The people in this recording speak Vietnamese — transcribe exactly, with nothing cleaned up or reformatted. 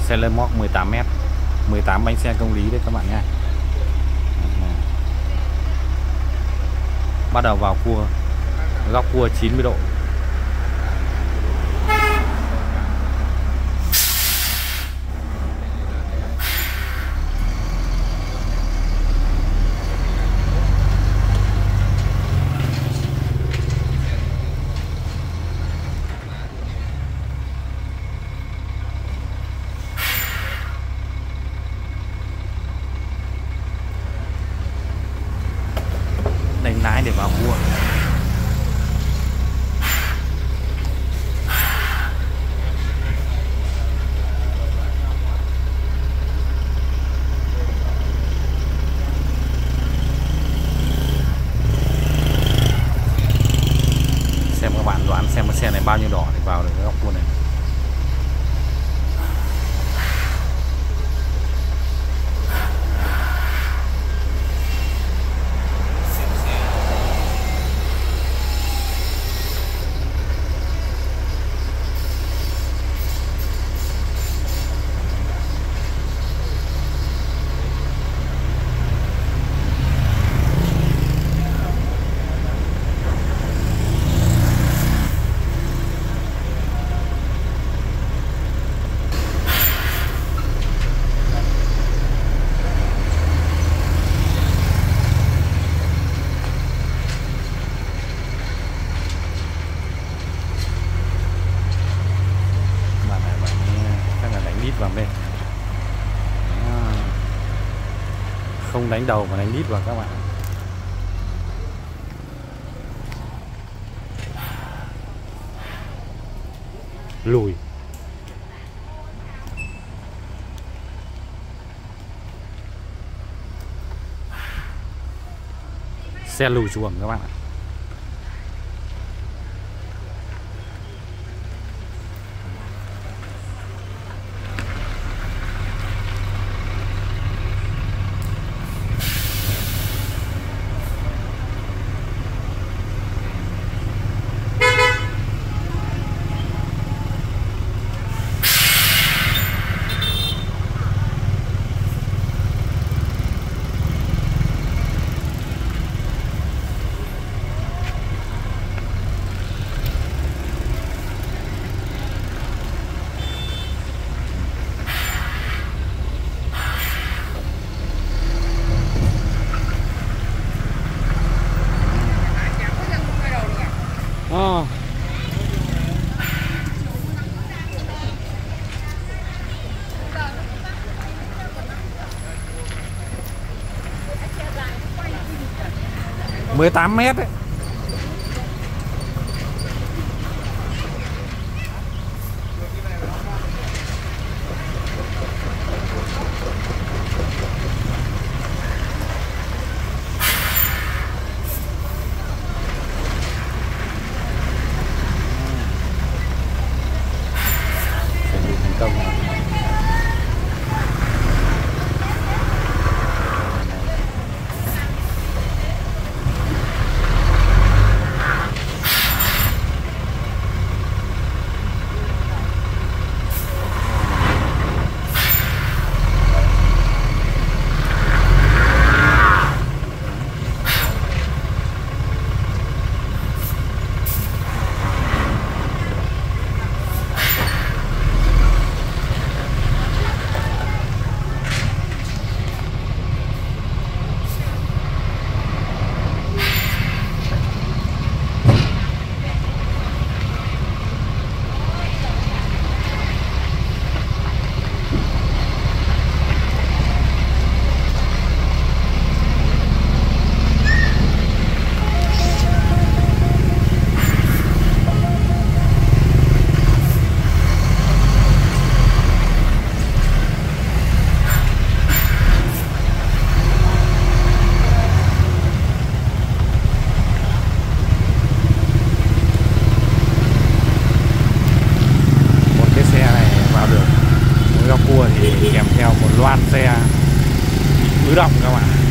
xe lơ móc mười tám mét, mười tám bánh xe công lý đấy các bạn nha. Bắt đầu vào cua, góc cua chín mươi độ. Đánh lái để vào cua. Xem các bạn đoán xem cái xe này bao nhiêu đỏ thì vào được cái góc cua này. Vào đây không đánh đầu mà đánh đít vào các bạn. Lùi xe lùi chuồng các bạn ạ. Oh. mười tám mét đấy. Công. Cua thì kèm theo một loạt xe ứ động các bạn.